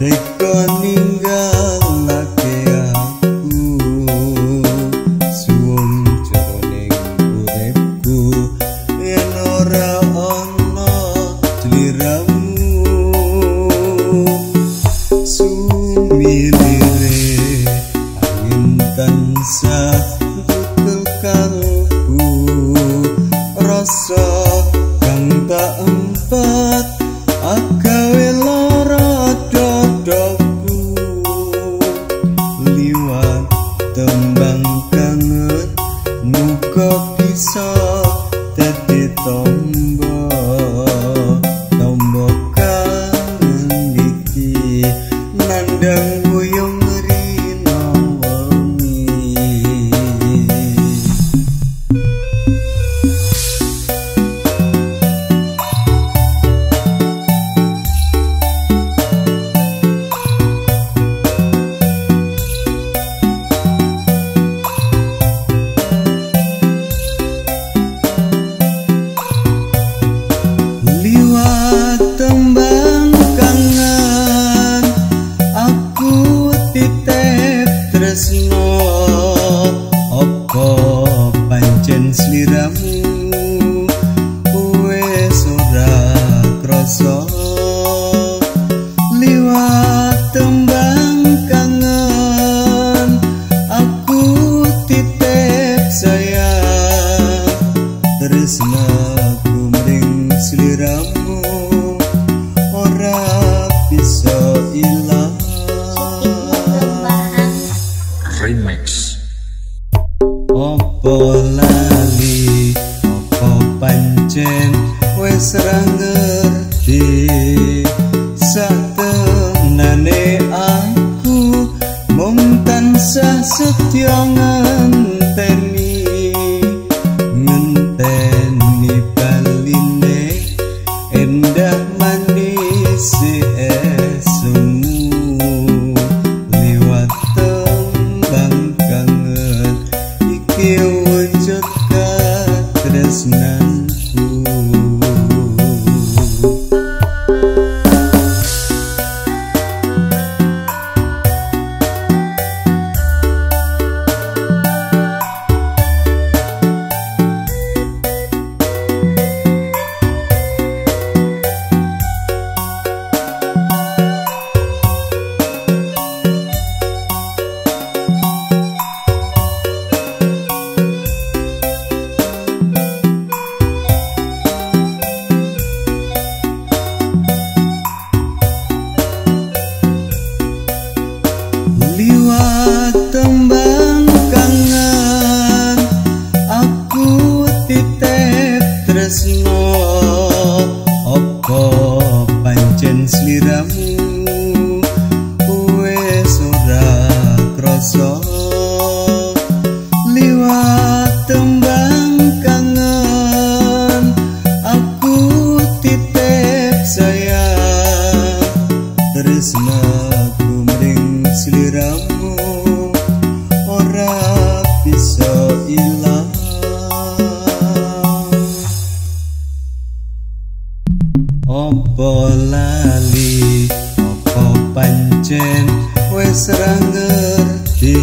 teka ninggalake aku suwung jroning uripku yen ora ana sliramu sumilire angin tansah tutul kalbu rasa kang tak empat agawe lara dadaku liwat tembang kangen muga bisa dadi tombo kangen iki nandang wuyung rino wengi tresno opo pancen sliramu wis ora krasa liwat tembang kangen aku titip sayang tresnaku mring sliramu ora bisa ilang Remix. Opo lali, opo pancen wis ra ngerti satenane aku mung tansah setya ngenteni baline endah manis esemu liwat iki wujud katresnanku liwat tembang kangen aku titip tresno opo pancen sliramu wis ora krasa liwat tembang kangen aku titip sayang tresnaku mring sliramu ora bisa ilang opo lali opo pancen wis ra ngerti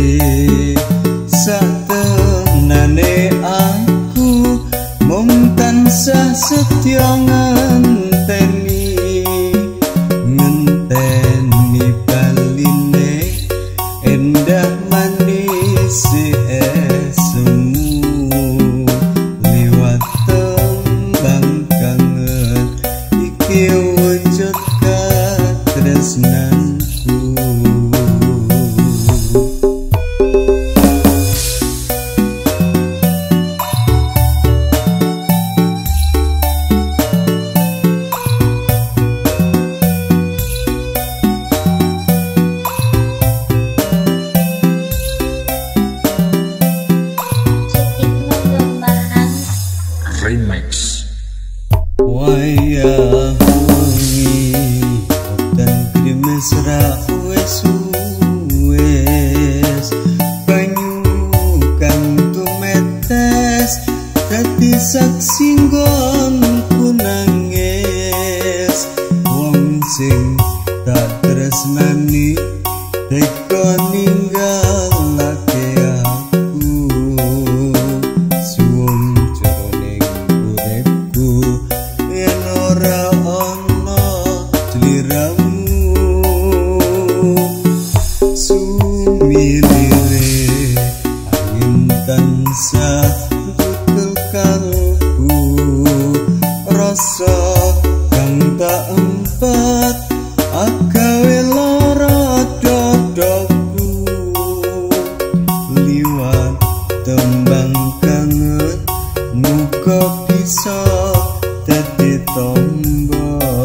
satenane aku mung tansah setya ngenteni baline endah manis esemu liwat tembang kangen iki wujud katresnanku Remix. wayah wengi dan krimes ra wis banyu kang tumetes dadi saksi nggonku nangis wong sing tak tresnani suni teko ninggalake aku suwung jroning uripku yen ora ana sliramu sumilire angin tansah tutul kalbu rasa kang tak empat agawe lara dodokku liwat tembang kangen muga bisa dadi tombo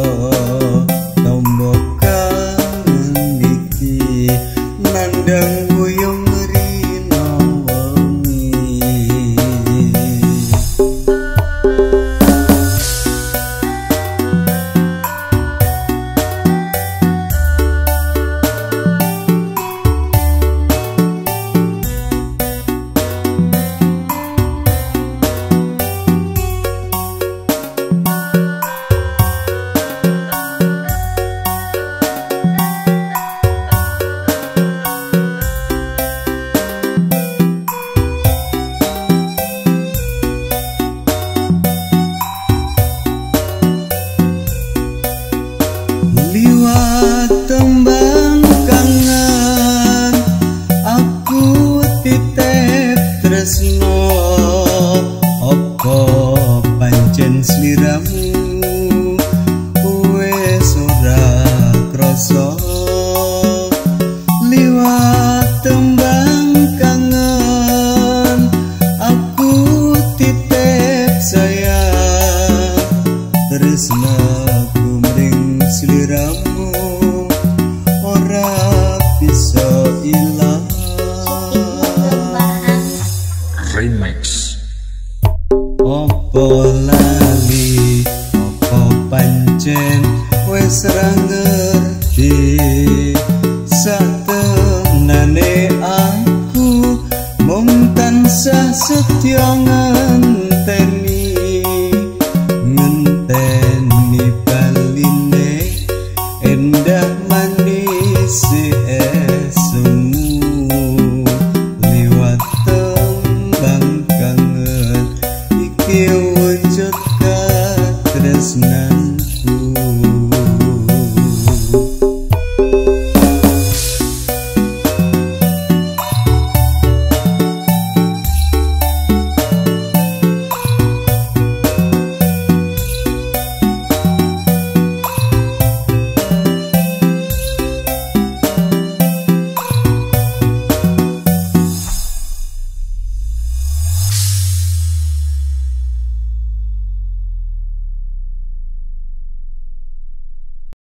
kangen iki nandang buyung rino wengi. Liwat tembang kangen aku titip tresno apa pancen sliramu wis ora krasa liwat tembang kangen aku titip sayang tresnaku mring sliramu ora bisa ilang. Remix. Opo lali opo pancen wis ra ngerti